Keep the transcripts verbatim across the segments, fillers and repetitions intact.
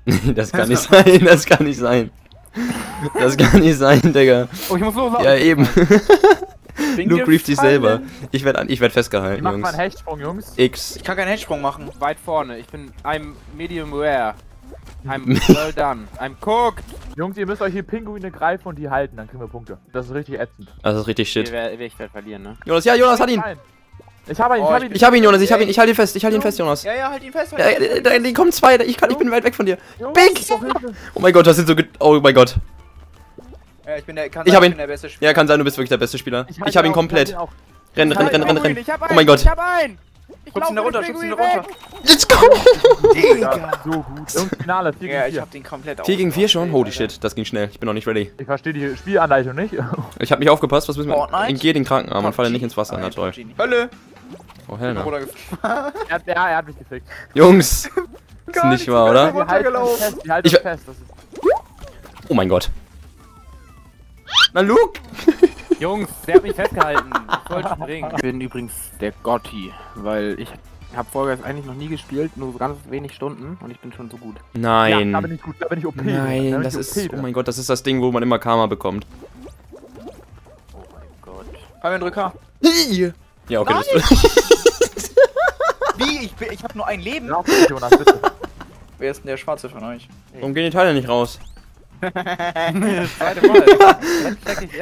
Das kann nicht sein, das kann nicht sein. Das kann nicht sein, Digga. Oh, ich muss los. Ja, eben. Luke brieft sich selber. Ich werde ich werd festgehalten, Ich mach Jungs. mal einen Hechtsprung, Jungs. X. Ich kann keinen Hechtsprung machen. Weit vorne. Ich bin. I'm medium rare. I'm well done. I'm cooked. Jungs, ihr müsst euch hier Pinguine greifen und die halten, dann kriegen wir Punkte. Das ist richtig ätzend. Das ist richtig Ich shit. werde werd verlieren, ne? Jonas, ja, Jonas hat ihn. Nein. Ich habe ihn, ich Oh, habe ihn. Ich hab ihn, Jonas, ich hab ihn, ich halte ihn fest, ich halte ihn fest, Jonas. Ja, ja, halt ihn fest. Halt Ja, ihn fest. da, da kommen zwei, ich, kann, ich bin weit weg von dir. Jungs, Big! doch Hilfe. Oh mein Gott, das sind so ge Oh mein Gott. Ja, ich bin der, kann Ich sein, hab ich ihn. bin der beste Spieler. Ja, kann sein, du bist wirklich der beste Spieler. Ich Ich halte hab ihn auch, komplett. ich halte Renn, renn, renn, renn, renn. Ich hab Oh einen, mein Gott. Ich hab einen. Ich Schubst ihn da lauf genau, mit runter, dem schubst ihn da Pinguin runter. weg. Let's go! Digga, so gut. Jungs, Finale, vier Ja, gegen ich vier. hab den komplett vier gegen vier schon? aufgestellt, Holy shit, das ging schnell. Ich bin noch nicht ready. Ich verstehe die Spielanleitung nicht. Ich hab nicht aufgepasst, was müssen wir? Fortnite? Entgehe den Krankenarm und falle P U B G. nicht ins Wasser, na Nein, toll. P U B G. Hölle! Oh hell no. Runtergefallen. Er hat, ja, er hat mich gefickt. Jungs! Ist nicht wahr, oder? Wir halten uns fest, wir halten Ich- uns fest. Das ist Oh mein Gott. Na Luke! Jungs, der hat mich festgehalten. Ich wollte springen. Ich bin übrigens der Gotti, weil ich habe Vollgas eigentlich noch nie gespielt, nur so ganz wenig Stunden und ich bin schon so gut. Nein. Ja, da bin ich gut, da bin ich O P. da Nein, bin das ich ist, O P, oh mein Gott, das ist das Ding, wo man immer Karma bekommt. Oh mein Gott. Haben wir einen Drücker? Ja, okay, das Wie? Ich, bin- ich habe nur ein Leben? Ja, Jonas, bitte. Wer ist denn der Schwarze von euch? Warum gehen die Teile nicht raus? Zweite Mal. Jetzt check ich. Ja,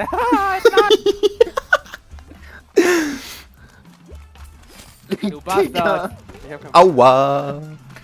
du Bastard. Ich hab keinen Aua!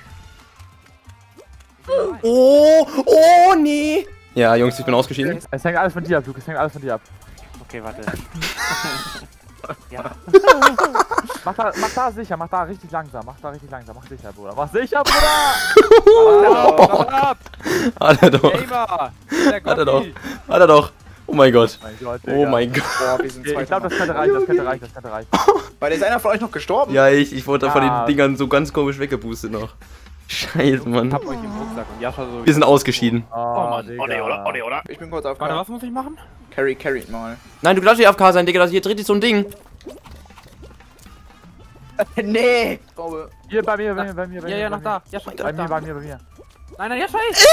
Oh, oh, nee! Ja, Jungs, ich bin ausgeschieden. Es hängt alles von dir ab, Luke, es hängt alles von dir ab. Okay, warte. Ja. Mach da, mach da sicher, mach da richtig langsam, mach da richtig langsam, mach sicher, Bruder. Mach sicher, Bruder! Oh, ab! Hat er doch. Gamer! Der Hat er doch. Gotti! Hat er doch. Oh mein Gott. Mein Gott, Oh Digga. mein Gott. Boah, wir sind Okay, zwei. ich glaube, das könnte reichen, das könnte reichen, das könnte reichen. Weil ist einer von euch noch gestorben? Ja, ich, ich wurde da von Ja. den Dingern so ganz komisch weggeboostet noch. Scheiße, Mann. Ich hab euch im Rucksack und Jascha so. Wir sind ausgeschieden. Oh, Mann. Digga. Oh ne, oder? Oh ne, oder? Ich bin kurz auf. Warte, was muss ich machen? Carry, carry mal. Nein, du darfst nicht A F K sein, Digga. Das hier dreht sich so ein Ding. Nee! Ich glaube. Hier, bei mir, bei mir, bei mir, bei mir. Ja, ja, bei noch mir. da. Jascha, ich Bei da. mir, bei mir, bei mir. Nein, nein, Jascha, ich.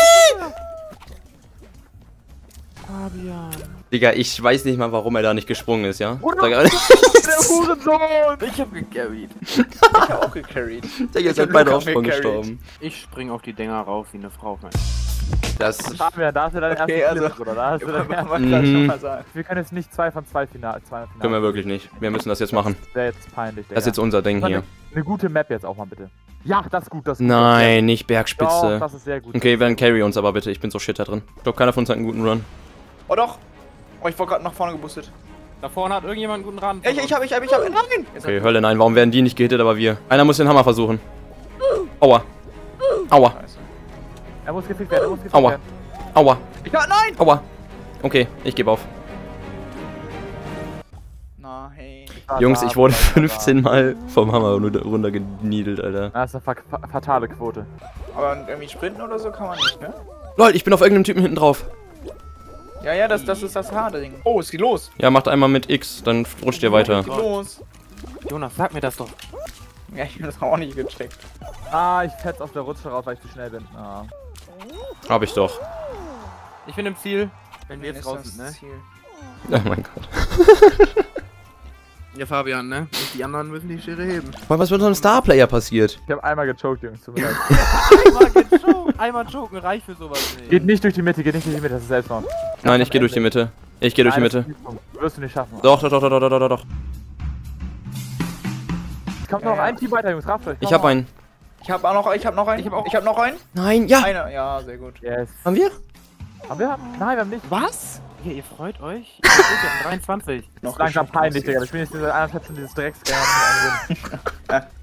Fabian. Digga, ich weiß nicht mal, warum er da nicht gesprungen ist, ja? Bruder, Sag- Der Hurensohn! Ich hab gecarried. Ich hab auch gecarried. Digga, ihr Ich seid hab beide Luca auf Sprung gecarried. gestorben. Ich spring auf die Dinger rauf wie eine Frau, Mann. Das. Fabian, da hast du deinen Okay, ersten also- Clip, Bruder. Da hast du deinen ersten. Man kann Mhm. schon mal sagen. Wir können jetzt nicht zwei von zwei Final, zwei Finale. Können wir wirklich nicht. Wir müssen das jetzt machen. Das wäre jetzt peinlich, Digga. Das ist jetzt unser Ding hier. Eine gute Map jetzt auch mal, bitte. Ja, das ist gut, das ist gut. Nein, nicht Doch, Bergspitze. das ist sehr gut. Okay, dann carry uns aber bitte. Ich bin so shit da drin. Ich glaube, keiner von uns hat einen guten Run. Oh doch! Oh, ich wurde gerade nach vorne geboostet. Da vorne hat irgendjemand einen guten Rand. Ich, ich hab, ich hab, ich hab. Nein! Jetzt Okay, Hölle, nein. Warum werden die nicht gehittet, aber wir? Einer muss den Hammer versuchen. Aua. Aua. Scheiße. Er muss gefickt werden, er muss gefickt Aua. werden. Aua. Ich hab, nein! Aua. Okay, ich gebe auf. Nein. Ah, Jungs, da, ich wurde da, da, fünfzehn Mal vom Hammer runter- runtergeniedelt, Alter. da. Das ist eine fa fa fatale Quote. Aber irgendwie sprinten oder so kann man nicht, ne? Lol, ich bin auf irgendeinem Typen hinten drauf. Ja, ja, das, das ist das harte Ding. Oh, es geht los. Ja, macht einmal mit X, dann rutscht ihr weiter. Es geht los. Jonas, sag mir das doch. Ja, ich hab das auch nicht gecheckt. Ah, ich fetz aus der Rutsche raus, weil ich zu schnell bin. Ah. Hab ich doch. Ich bin im Ziel. Wenn wir Ist jetzt raus das sind, ne? Ziel. Oh mein Gott. Ja, Fabian, ne? Und die anderen müssen die Schere heben. Was mit unserem Starplayer passiert? Ich hab einmal gechoked, Jungs. Tut mir leid. Einmal gechoken. Einmal choken reicht für sowas nicht. Geht nicht durch die Mitte, geht nicht durch die Mitte, das ist Selbstmord. Nein, ich gehe durch die Mitte. Ich gehe durch die Nein, das Mitte. ist ein Punkt. Wirst du nicht schaffen. Doch, doch, doch, doch, doch, doch, doch, doch. Es kommt Ja, noch ja. ein Team weiter, Jungs. Rafft euch. Ich hab einen. Ich hab auch noch, ich hab noch einen. Ich hab auch- ich hab noch einen. Nein, ja. Einer, ja, sehr gut. Yes. Haben wir? Haben wir? Nein, wir haben nicht. Was? Ja, ihr freut euch? Ich bin dreiundzwanzig. Das ist langsam peinlich, Digga. Wir spielen jetzt diese anderthalb Stunden dieses Drecksgame.